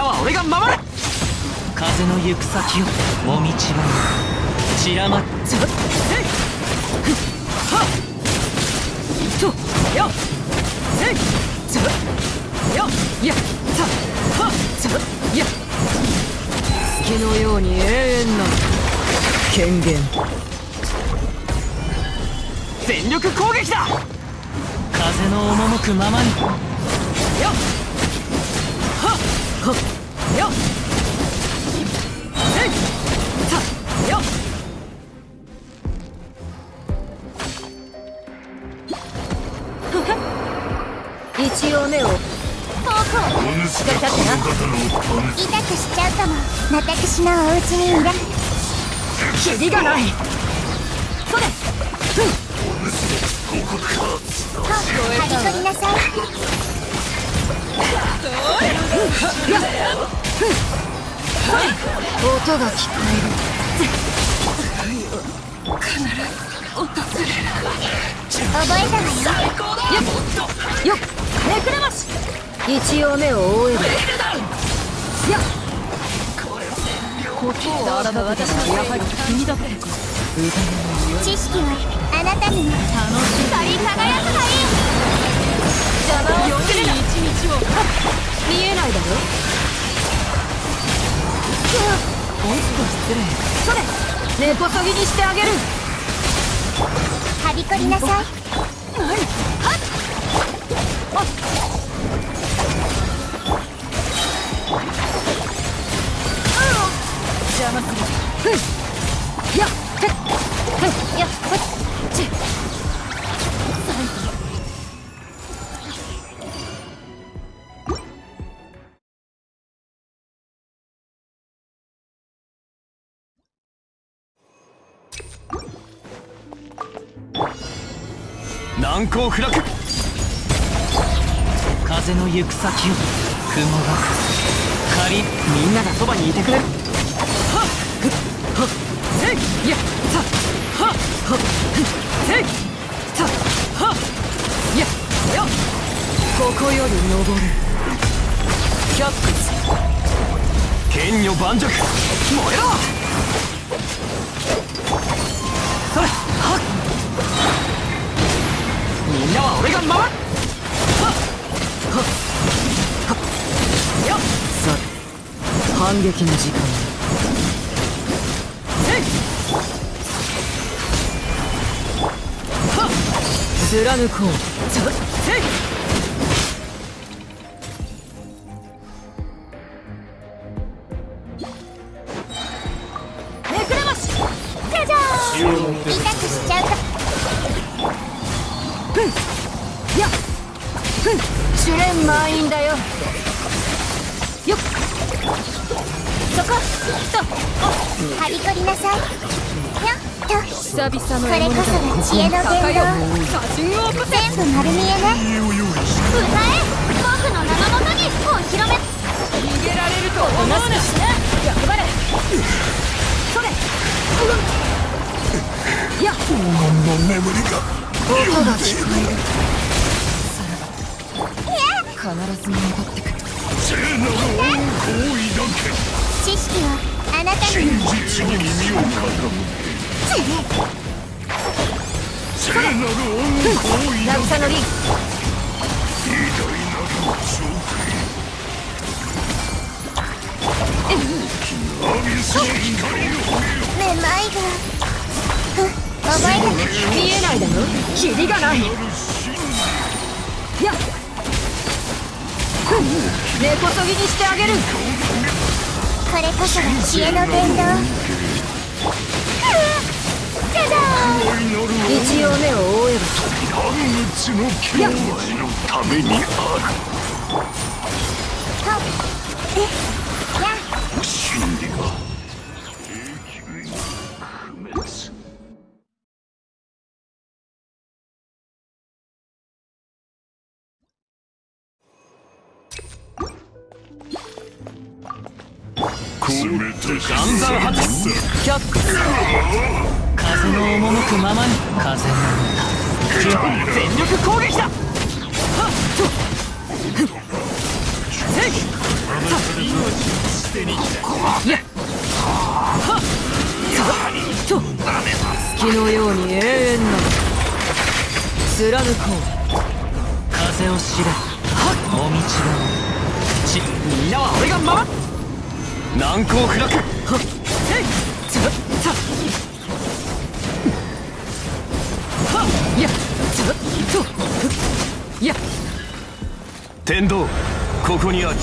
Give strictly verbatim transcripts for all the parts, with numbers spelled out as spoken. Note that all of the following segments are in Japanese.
なは俺が守る。 風の行く先をもみちば散らまっちゃっはっとよせいつよやさはっつや月のように永遠な権限。全力攻撃だ。 風の赴くままによっはっはっよっせいさよっ一応目をフォークをしっかり立ってな。痛くしちゃうかも。私のお家にいらキリがない。それはびこりなさい。 音が聞こえる。必ず訪れる。 覚えたわよ。 よっよっめくれまし。一応目を覆える。やっことを荒立てたのはやはり君だってか。 知識はあなたにも光り輝くがいい。 邪魔を作れない一日を見えないだろ。おっと失礼。それ根こそぎにしてあげる。 はびこりなさい。 何はっあっ邪魔する。ふんやっふっふんやっふっち難攻不落。風の行く先を雲が仮。 みんながそばにいてくれる。はっふっはっせいやさはっはっふっせいさはっやよここより登る。百屈剣女盤石。 燃えろ。それはっみんなは俺が守る。はっはっはっよっさて反撃の時間。せいはっ貫こう。させいめくれまし。 じゃじゃーん。痛くしちゃうか。 ふんやっふん試練満員だよ。よっそことはびこりなさい。よっと。 久々のこれこそが知恵の伝道。 写真を送って全部丸見えね。歌え。僕の名のもとにお披露目。 逃げられると思うな。頑張れ。それやっ黄金の眠りが音が聞こえる。必ず戻ってくる。 聖なる恩行為だ知識はあなたけ。 にも。 真実に耳を傾け。聖なる恩行為だ渚のリン偉大なる上アビスの光をめまいが。ふっ覚えた。 見えないだろ。キリがない。やっふん根こそぎにしてあげる。 これこそが知恵の伝道。じゃじゃーん。 一応目を覆えば半日の教和のためにある。 はっえや真理が永久に不滅。 ガンザン発百風の赴くままに風の全力攻撃だ。はっとせいやっはっと月のように永遠な貫こう風を知れお道がちみんなは俺が守る難攻不落はっせいつぶさはっやっつぶとふっやっ天道ここにあり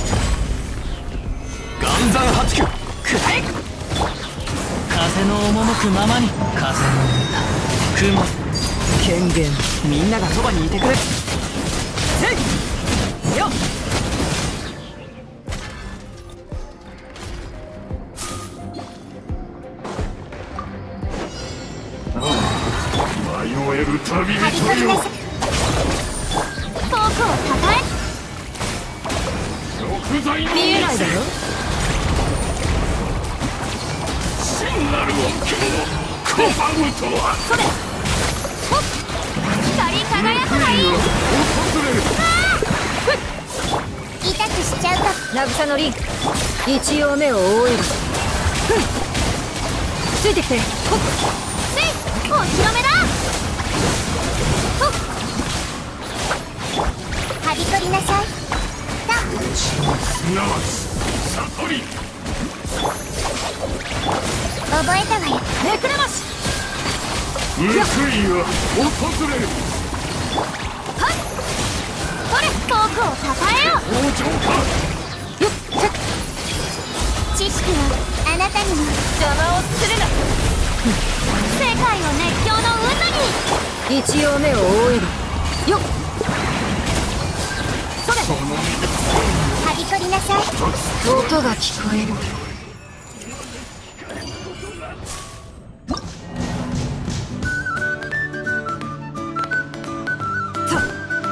岩山八九くらえ風の赴くままに風の歌雲権限みんながそばにいてくれせいよっ迷える旅張り人よ。 込みなさい。フォークを抱え食材の見えないだろ真なる恩恵を拒むとは。 それほっ光り輝くがいい。 訪れる。 痛くしちゃうと渚の凛一応目を覆えるふんついてきてほっせいお披露目だ。ほっはびこりなさい。だすなわち悟り。 覚えたわよ。 めくれまし報いは訪れる。 ほれフォークを抱えよう。 王城か。 よっせっ知識はあなたにも邪魔をするな。世界を熱狂の渦に。 一応目を覆えるよっそれはびこりなさい。 音が聞こえるさ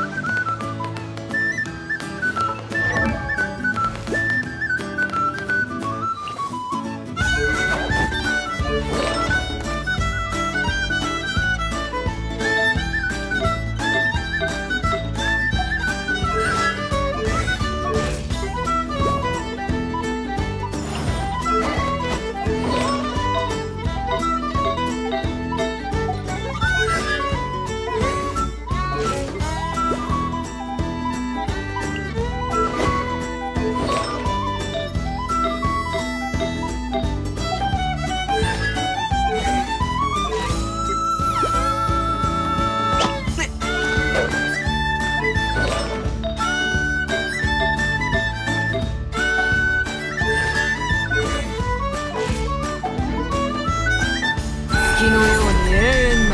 月のように永遠な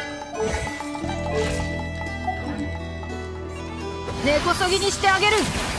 根こそぎにしてあげる